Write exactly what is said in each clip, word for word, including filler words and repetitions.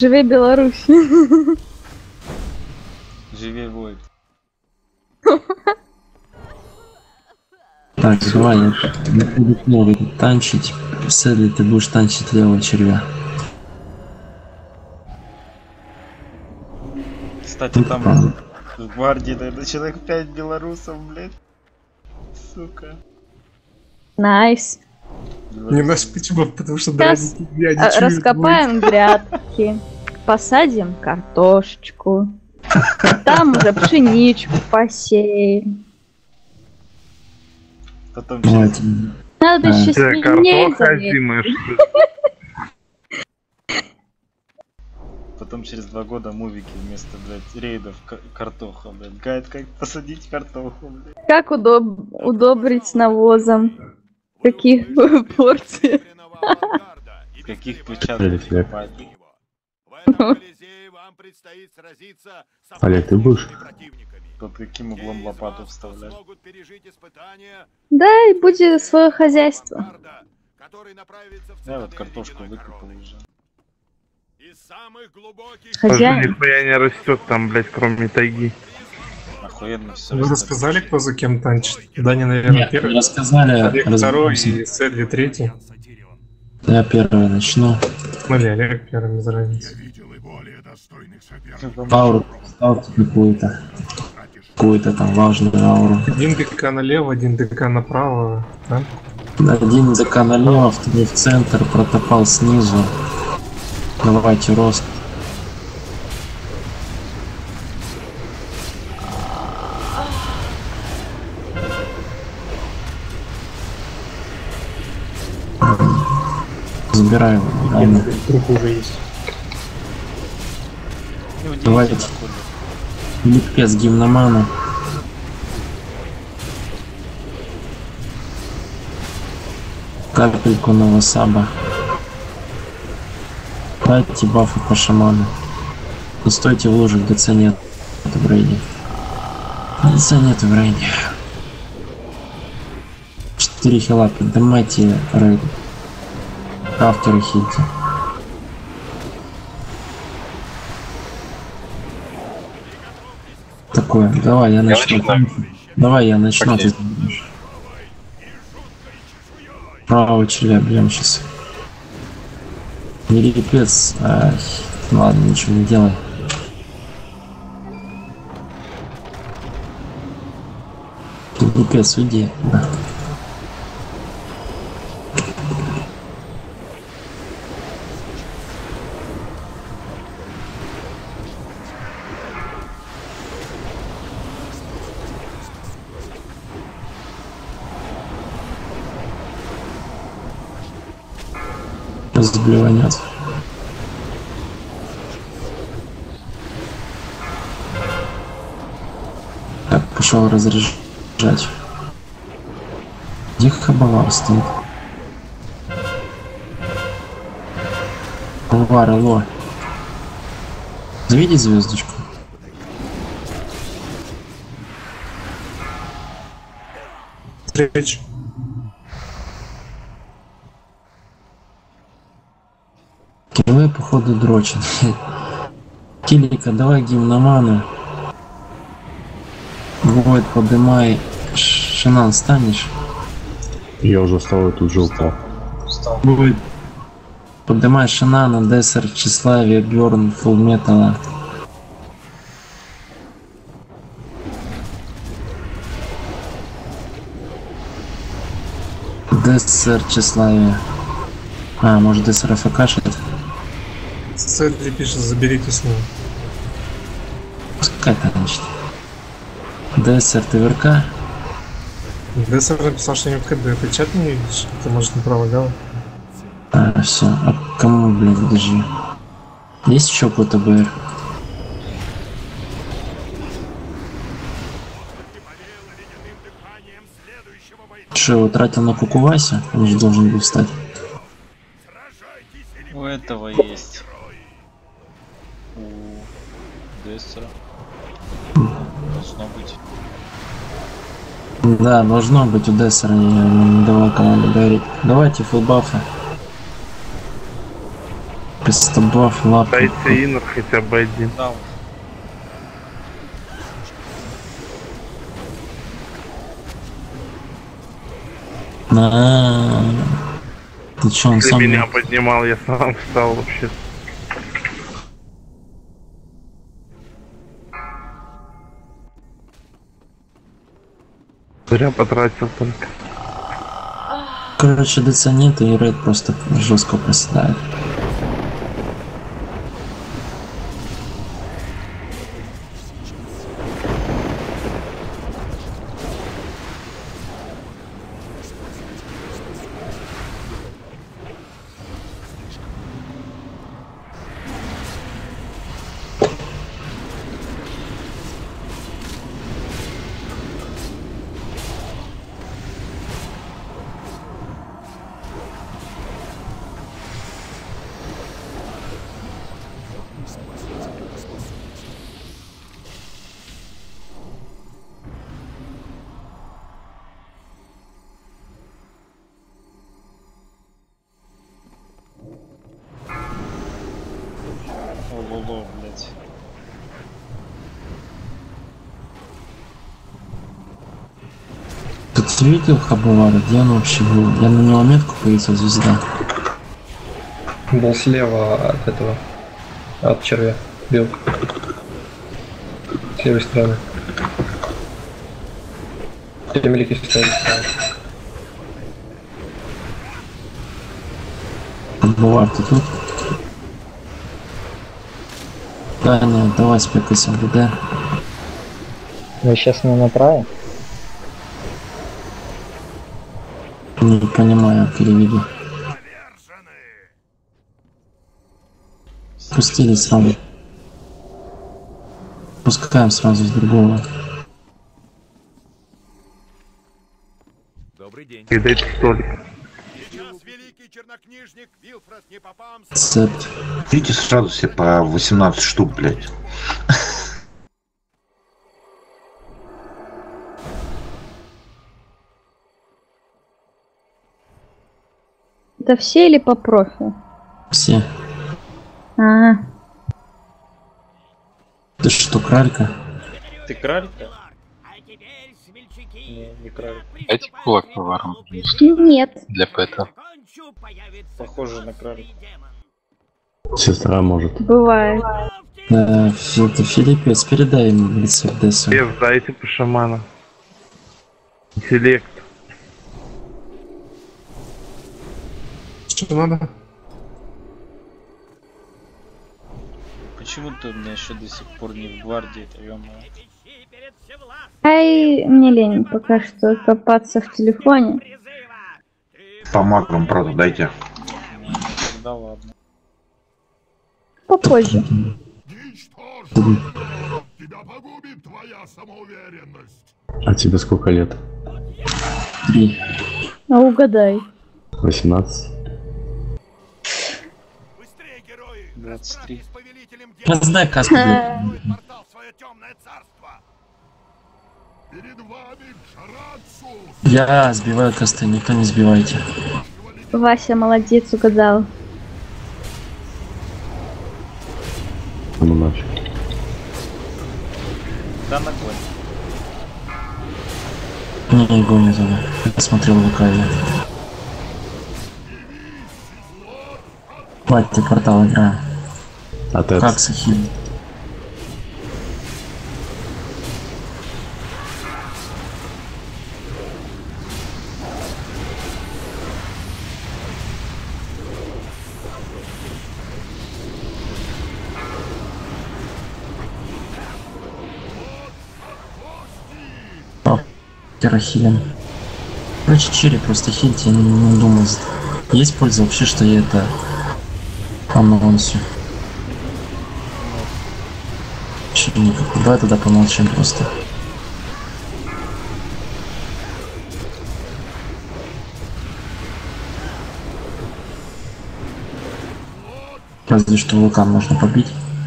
Живи Беларусь. Живи Войт. Так, Ваня, будет новый танчить. Седли, ты будешь танчить левого червя. Кстати, Ну, там правда. в гвардии, наверное, человек пять белорусов, блядь. Сука. Найс. Не наш почему? Потому что Сейчас дразнить я не а, чую. раскопаем грядки, посадим картошечку, там уже пшеничку посеем. Потом Вот. через... Надо А, еще Ты свиней картоха заметить. зимой, что ли? Потом через два года мувики вместо, блядь, рейдов к- картоха, блядь. Гайд, как посадить картоху, блядь. Как удоб... удобрить навозом? Какие порции? В каких ключах Олег, Олег. копать? Олег, ты будешь? Под каким углом лопату вставлять? Да, и будет свое хозяйство. Я вот картошку выкопал уже. Тоже Хозяин. нихуя не растет там, блять, кроме тайги. Охуенно все. Вы рассказали, кто за кем танчит? Дани, наверное, Нет, первый. рассказали, Олег второй разберемся. и Седли третий. Я первый начну. Ну или Олег первый, без разницы. Ауру ставьте какую-то. Какую-то там важную ауру. Один ДК налево, один ДК направо, да? Один ДК налево, второй в центр, протопал снизу. Давайте рост. Забираю. Ладно. Труп уже есть. Давайте. Липец гимномана. Капельку новосаба. Дайте бафы по шаману. Не стойте в луже, ГЦ нет в рейде. ГЦ нет в рейде. Четыре хила, поднимайте рейд. Крафтеры хильте. Такое, давай я начну. Давай я начну. Ты знаешь. Правого червя бьем сейчас. Не липец, ай, ладно, ничего не делай. Липец, уйди, да. Заблеванет. Так, пошел разряжать. Где хабовар стоит? Хабовар, алло. Заведи звездочку. Встреч. Килы, походу, дрочит. Килика, давай гимноману. Войд, подымай. Шинан, станешь? Я уже встал и тут же упал. Войд, подымай Шинана, Дессер, Тщеславие, Бьорн, Фулметала. Дессер, Тщеславие. А, может Дессер АФКшит? Седли пишет, заберите снова. Пускай танчит. Дессер, ТВРК. Дессер написал, что не в КД. Ты чат не видишь? Ты, может, направо-лево? А, все. А кому, блин, подожди. Есть еще какой-то БР? Что, его тратил на Кукувася? Он же должен был встать. У этого есть. У Дессера. Должно быть. Да, должно быть у Дессера, я ему не давал команду говорить. Давайте фулбафы. Кастобаф, лапка. Дайте инер хотя бы один. Дал. На. Ты чё, он Если сам... меня поднимал, я сам встал вообще. Зря потратил только. Короче, ДЦ нет, и рейд просто жестко проседает. Ололо, блядь. Тут видел Хабовара, где он вообще был? Я на него метку повесил, звезда. Был слева от этого, от червя, бил. С левой стороны. Темелики стоят. Хабовар, ты тут? Да, нет, давай спекайся в ВД. Вы сейчас не направо? Не понимаю, переведи. Пустили сразу. Пускаем сразу с другого. Добрый день. И дайте столик. Сейчас великий чернокнижник Вилфред Непопам... Цепт. Видите, сразу все по восемнадцать штук, блядь. Это все или по профи? Все. А, Ты что, кралька? Ты кралька? Не, не кралька. Эти кулак поваром нет. для пэта. Похоже на кральку. Сестра может. Бывает. Да, это Филиппец, передай ему лицо Десу. Без, дайте по шамана. Селект. Что надо? Почему ты у меня еще до сих пор не в гвардии, это ё-моё? Ай, мне лень пока что копаться в телефоне. По макрам, правда, дайте. Да ладно. Попозже. Тебя погубит твоя самоуверенность. А тебе сколько лет? Три. А угадай. восемнадцать? Быстрее, герои! двадцать три. С повелителем Раздай каску. портал в свое темное царство. Перед вами Джарацус. Я сбиваю косты, никто не сбивайте. Вася молодец, угадал. Ну нафиг. Да ногой. Не, его не зову. Я смотрел в Лукаве. Хватит портал игра. А ты Как Сахил? Терахилин. Короче, черри просто хильте, я не, не думаю. Есть польза вообще, что я это анонсю? Вообще никакой. Давай тогда помолчим просто. Разве что вулкан можно побить.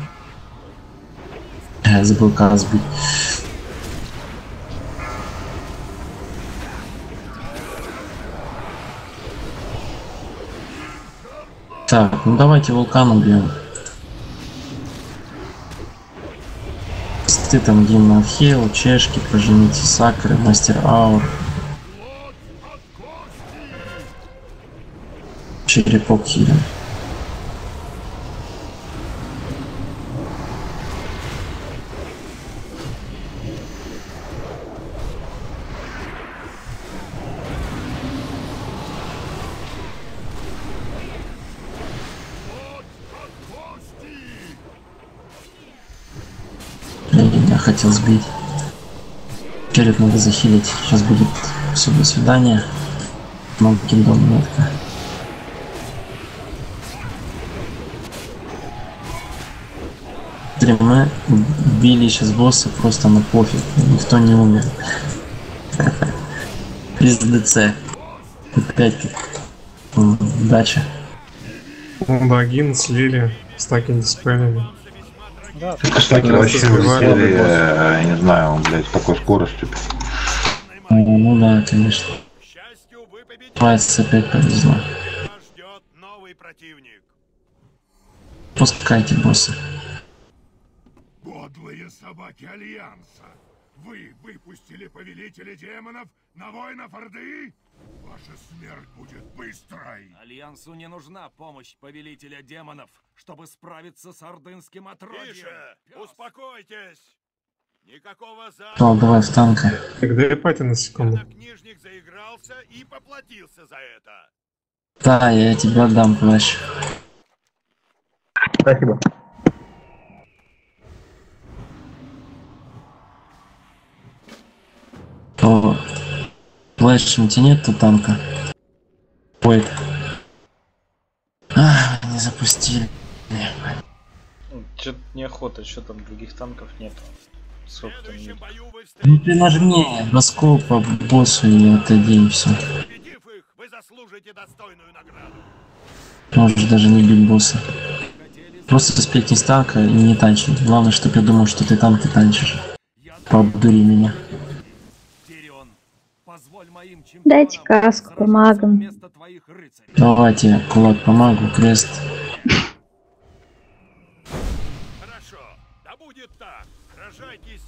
Я забыл как сбить. Так, ну давайте вулкан убьем. Ты там Гимн Хейл, чешки, прожмите сакры, мастер аур. Черепок хилен. Я хотел сбить. Череп надо захилить. Сейчас будет все, до свидания. Много киндом метка. Мы били сейчас босса просто на пофиг. Никто не умер. Без ДЦ. Опять дача. Логин слили, стаки диспелями. Да, Стаки вообще вылетели, я не знаю, он, блядь, с такой скоростью. Ну, ну да, конечно. Пальцы опять повезло. Пускайте босса. Подлые собаки Альянса! Вы выпустили повелителя демонов на воинов Орды? Ваша смерть будет быстрой! Альянсу не нужна помощь повелителя демонов, чтобы справиться с ордынским отродьем. Тише! Успокойтесь! Никакого за... О, давай в танка. Тогда я пойти на секунду. Книжник заигрался и поплатился за это. Да, я тебе отдам плащ. Спасибо. То плащ у тебя нет-то танка. Ой. А, не запустили. Чё-то неохота, что там других танков нету. Сколько там нет? Ну ты нажми раскол по боссу и отойди, и все. Вы заслужите достойную награду. Можешь даже не бить босса. Просто спекни с танка и не танчить. Главное, чтобы я думал, что ты танк и танчишь. Пообдури меня. Дайте каску по магам. Давайте, кулак по магу, крест. Хорошо, да будет так. Сражайтесь.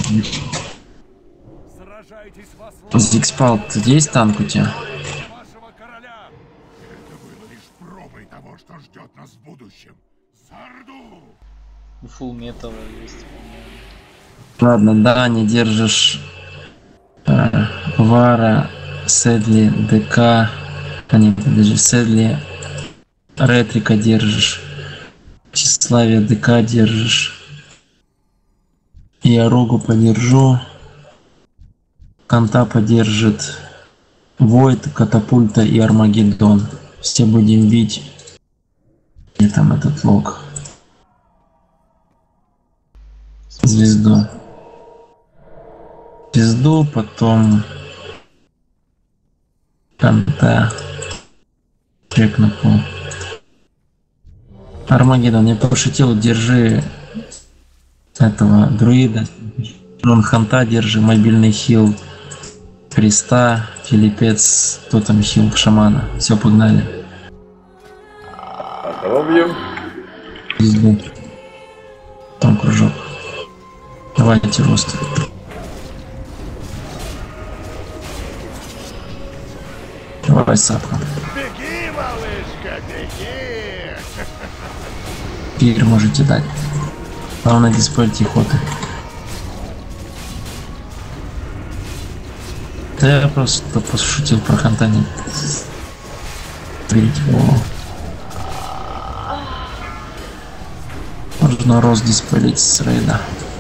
Сражайтесь во славу Зикспал, тут есть танк у тебя? вашего короля. Это было лишь пробой того, что ждет нас в будущем. Сарду! Фулл металла есть. Ладно, да, не держишь э, Вара, Седли, ДК, а нет, подожди, Седли, Ретрика держишь, Тщеславие ДК держишь, я Рогу подержу, Канта подержит, Войд, Катапульта и Армагеддон. Все будем бить. И там этот лог. Звезду. Звезду, потом Канта. Чекну. Армагеддон, я пошутил, держи этого друида. Рон Ханта держи, мобильный хил Креста, Филиппец, кто там хил шамана. Все, погнали. Звезду. Там кружок. Давайте рост. Давай сапка. Беги, малышка, беги! Пир можете дать. Главное диспельте хоты. Да я просто пошутил про Хантани. Видите, о. Можно рост диспелить с рейда.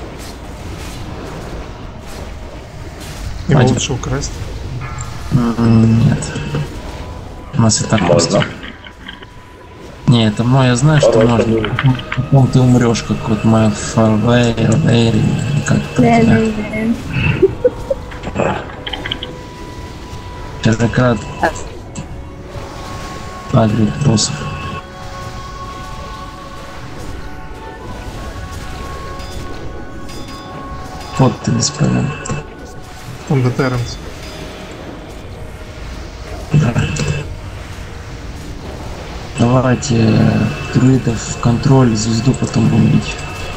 И улучшил крест? Нет. У нас и так можно. Не, это мой, я знаю, что можно. Потом ты умрешь, как вот моя Фарвейр, Эйри, как то Чернократ агрит боссов. Вот ты бесполезен. Он Детерренс. Да. Давайте друидов в контроль, звезду потом будем бить.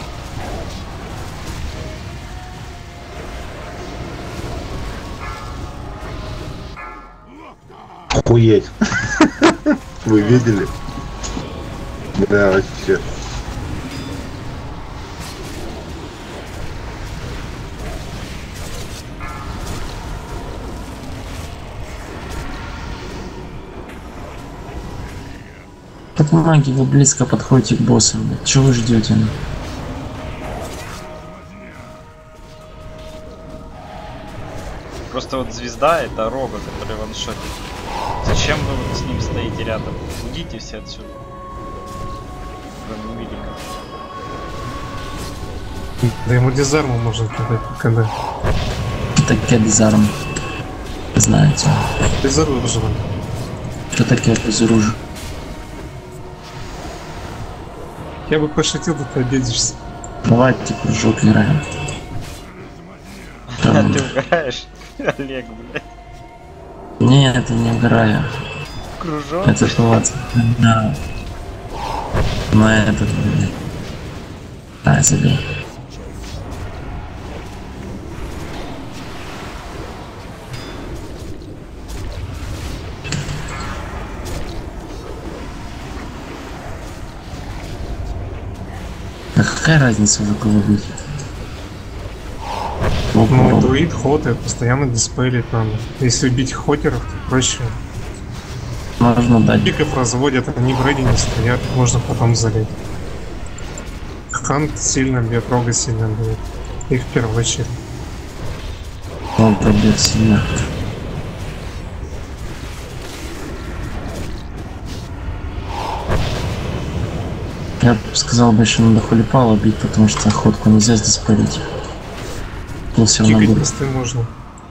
Охуеть. Вы видели? Да, вообще. Так, маги, вы близко подходите к боссу. Чего вы ждете? Просто вот звезда это Рога, который ваншотит. Зачем вы вот с ним стоите рядом? Уйдите все отсюда. Кроме Милика. Да ему дизарму можно кидать, когда. Что такое дизарм? Знаете. Безоружен. Что такое безоружие? Я бы пошутил, да ты обидишься. Давайте кружок играем. А ты угораешь? Олег, блядь. Не, это не угораю. Кружок? Это хватит. Да. На этот, блядь. А, забей. А какая разница, за кого бить? Ну, друид, хоты, постоянно диспелить надо. Если убить хотеров, то проще. Можно дать. Пиков разводят, они в рейде не стоят, можно потом залить. Хант сильно бьет, Рога сильно бьет. Их в первую очередь. Он пробьет сильно. Я бы сказал, бы еще надо Холипала бить, потому что охотку нельзя здесь палить. Ну, все равно будет. Кикать можно.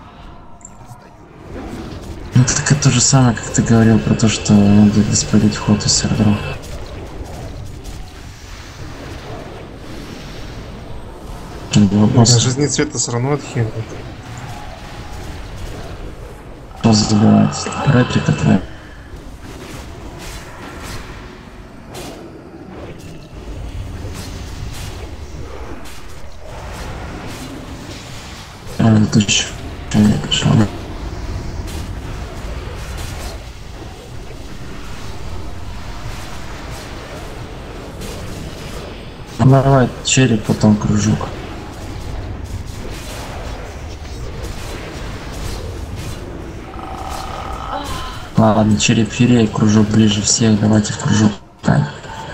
Ну, так это то же самое, как ты говорил про то, что надо диспалить ход из сервера. Жизни цвета все равно отхилит. Кто забивает? Ретрика твоя. А, это еще не пришел. Давай череп, потом кружок. Ладно, череп ферей, кружок ближе всех, давайте в кружок. Так.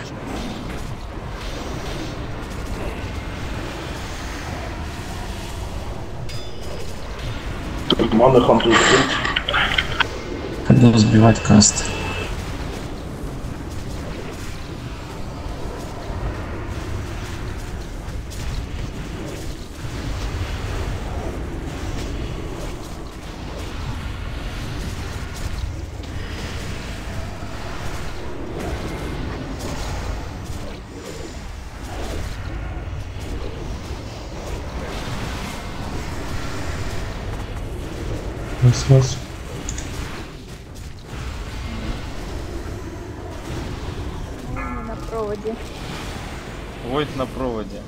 Пойду сбивать каст. Раз-раз. На проводе. Войд на проводе.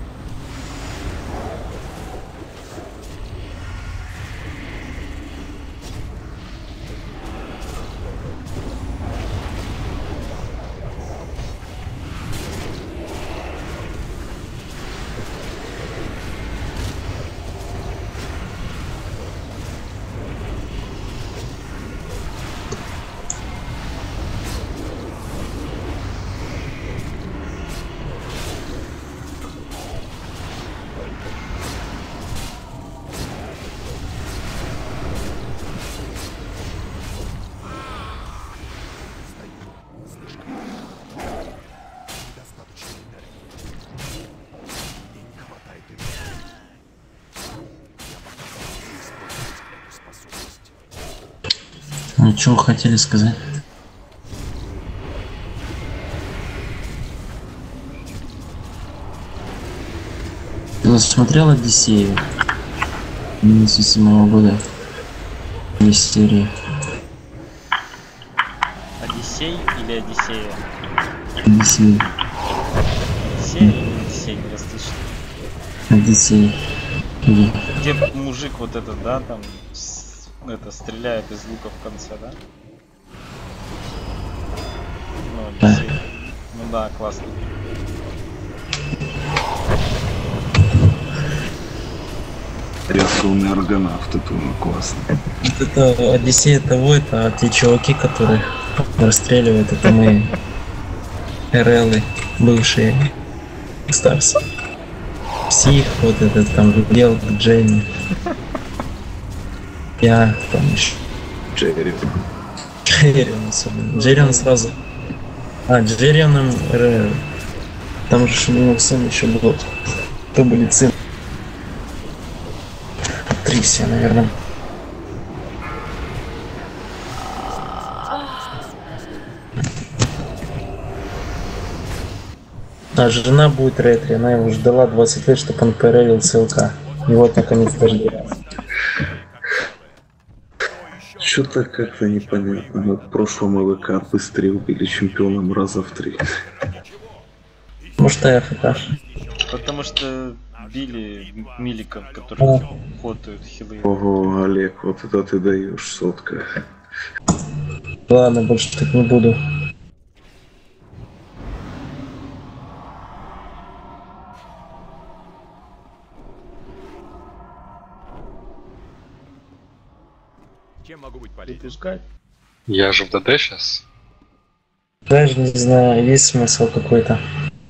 Ну, что вы хотели сказать? Ты смотрел Одиссею? две тысячи седьмого года. Есть серии. Одиссея. Одиссей или Одиссея? Одиссей. Одиссей или Одиссей, не расслышал. Одиссей. Иди. Где мужик вот этот, да, там, с- это, стреляет из лука в конце, да? Ну, Одиссей. Ну да, классно. Реактивный аргонавт, это ну, классно. Вот это Одиссей того, это те чуваки, которых расстреливают, это мои РЛы, бывшие Старс. Псих, вот этот там Гел, Дженни. Я там еще. Джерри. Джеррион особенно. Джеррион сразу. А, Джеррионом РЛ. Там же у него сын еще был. То были сын. Трисия, наверное. А жена будет ретри, она его ждала двадцать лет, чтобы он перевел СЛК. И вот наконец дождалась. Что-то как-то непонятно. Мы в прошлом ЛК быстрее убили чемпионом раза в три. Может, я хаташ. Потому что били миликов, которые хотают хилы. Ого, Олег, вот это ты даешь, сотка. Ладно, больше так не буду. Чем могу быть полезен? Пускай. Я же в ДД сейчас. Даже не знаю, есть смысл какой-то.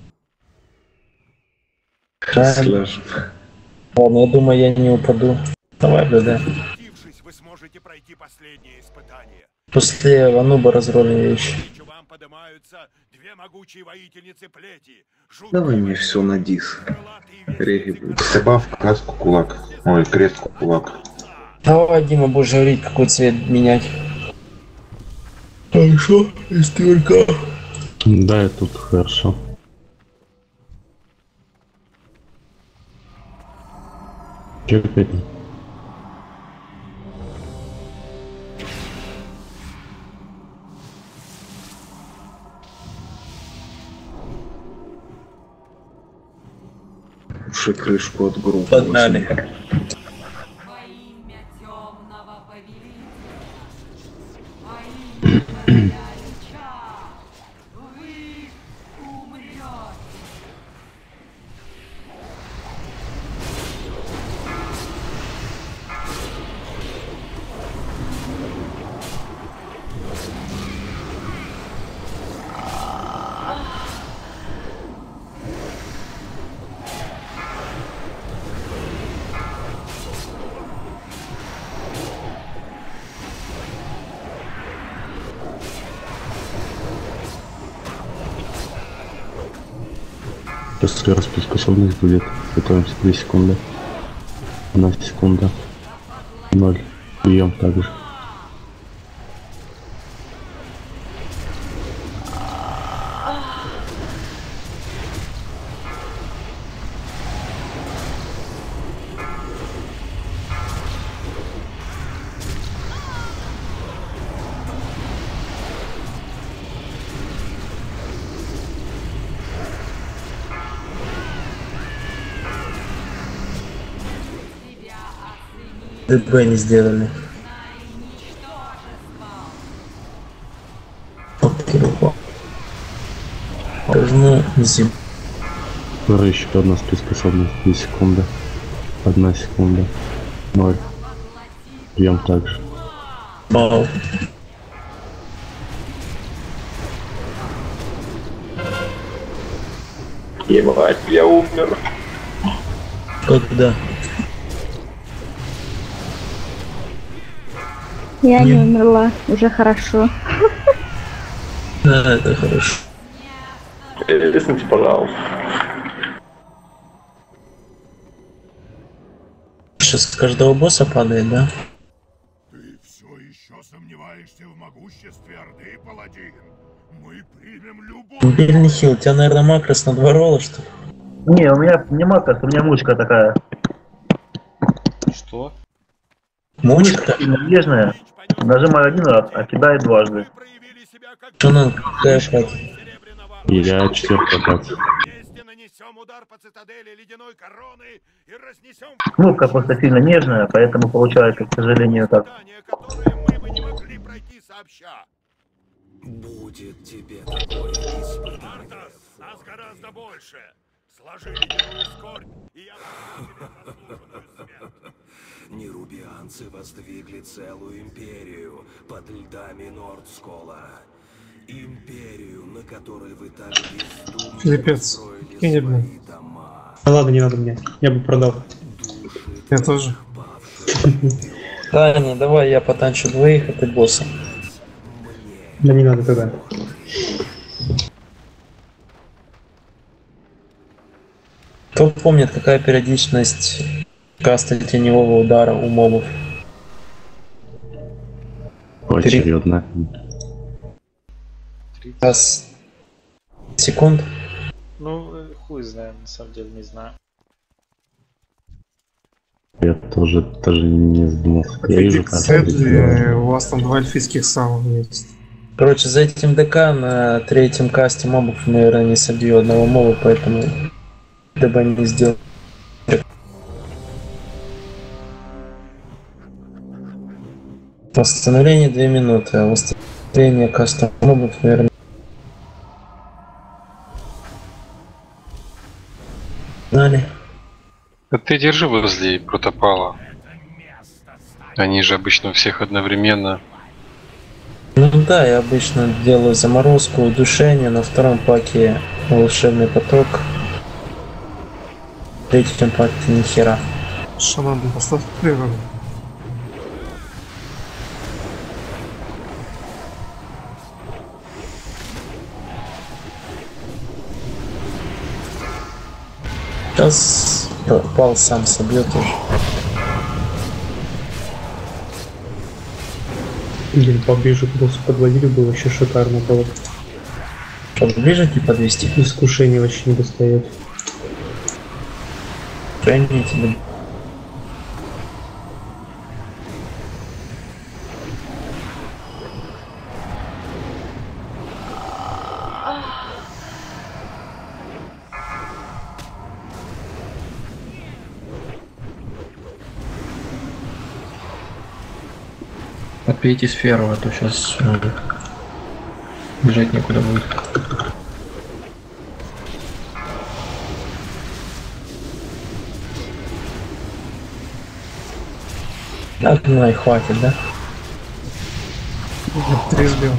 Сляжем. Ладно, я думаю, я не упаду. Давай, БД. Вы сможете пройти последнее испытание. После Ануба разролим вещи. Вам поднимаются две могучие воительницы плети. Давай мне все на дис. Реги будет. Добавь каску кулак. Ой, крест кулак. Давай, Дима, будешь говорить, какой цвет менять. Хорошо, истерка. Да, и тут хорошо. Че опять? Уши крышку от группы. Погнали. Если распреспособность будет, готовимся две секунды. Одна секунда. Ноль. Бьем также. ДБ не сделали. Должно зим. Еще одна спецспособность. две секунды. Одна секунда. Ноль. Бьем также. Бау. Ебать, я умер. Когда? Я не умерла, уже хорошо. Да, это хорошо. Лесните, пожалуйста. Сейчас с каждого босса падает, да? Ты все еще сомневаешься в могуществе Орды, паладин? Мы примем любой... Мобильный хил, у тебя, наверное, макрос на два ролла, что ли? Не, у меня не макрос, у меня мушка такая. Что? Мушка? Нежная. Нажимаю один раз, а кидает дважды. себя как... Что надо кайфать? Я четвертый опять. Вместе нанесем удар по цитадели ледяной короны и разнесем... Кнопка просто сильно нежная, поэтому получается, к сожалению, так. которые мы бы не могли пройти сообща. Будет тебе такое испытание. Артас, нас гораздо больше. Сложи ледяную скорбь, и я тебе заслуженную смерть. Нерубианцы воздвигли целую империю под льдами Нордскола. Империю, на которой вы так бездумно Филиппец, кинь мне. А ладно, не надо мне. Я бы продал. Я тоже. Да, не, давай я потанчу двоих, а ты босса. Да не надо тогда. Кто помнит, какая периодичность каста теневого удара у мобов? Очередно. Раз. Секунд. Ну, э, хуй знаю, на самом деле не знаю. Я тоже даже не задумался. Я вижу, как Сэдли, у вас там два эльфийских саунд есть. Короче, за этим ДК на третьем касте мобов, наверное, не собью одного моба, поэтому дабы не сделал. Восстановление две минуты, а восстановление каста мобов, наверное. Знали. А ты держи возле протопала. Они же обычно у всех одновременно. Ну да, я обычно делаю заморозку, удушение, на втором паке волшебный поток. В третьем паке ни хера. Шаман, поставь природу. Сейчас пал сам собьет уже. Блин, поближе просто подводили бы, вообще шикарно было. Что, ближе не подвести? Искушение вообще не достает. Крайне тебе. Отпейте сферу, а то сейчас э, бежать некуда будет. Одной хватит, да? Три сбил.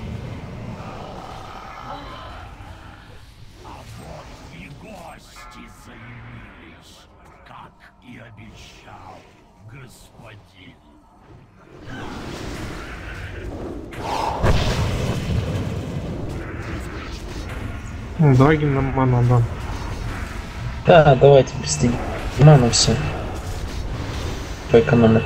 Ну, давай гимн на ману отдам. Да, давайте без ману все. Поэкономить.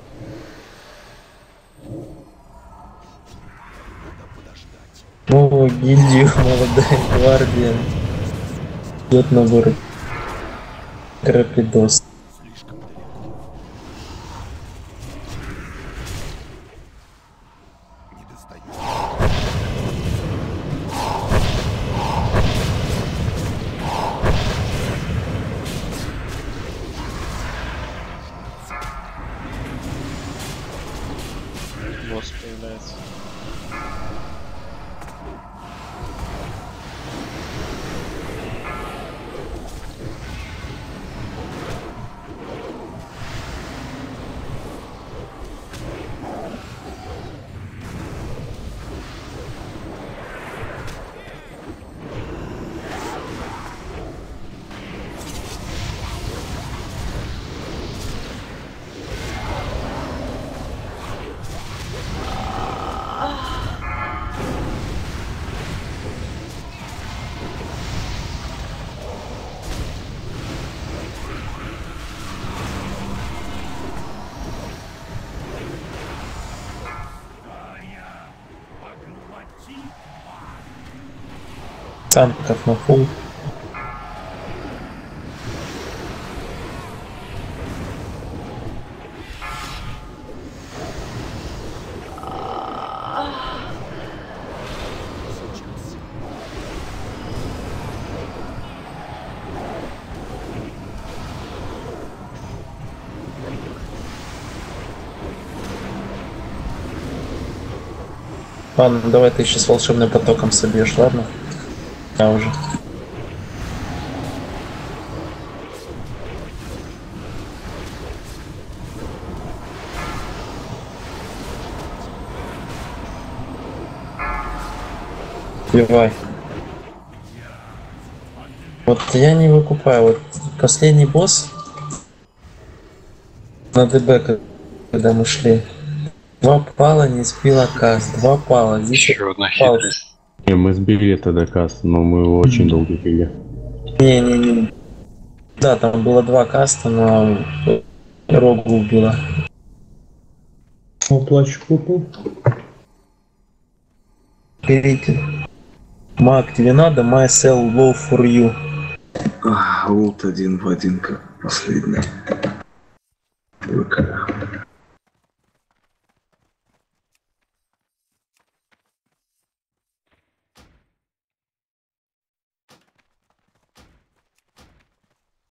Новую гильдию, молодая гвардия. Идет на город. Крапидос. Босс появляется. Танков на фул. Ладно, давай ты сейчас волшебным потоком собьешь, ладно? Я уже. Убивай. Вот я не выкупаю. Вот последний босс на ДБ, когда мы шли. Два пала не сбила каст. Два пала. Здесь еще одна пал. Не, мы сбили тогда каст, но мы его очень долго били. Не-не-не. Да, там было два каста, но Рогу убила. О, плащ купил. Берите. Маг, тебе надо? My sell low for you. Ах, вот один в один, как последний. ВК.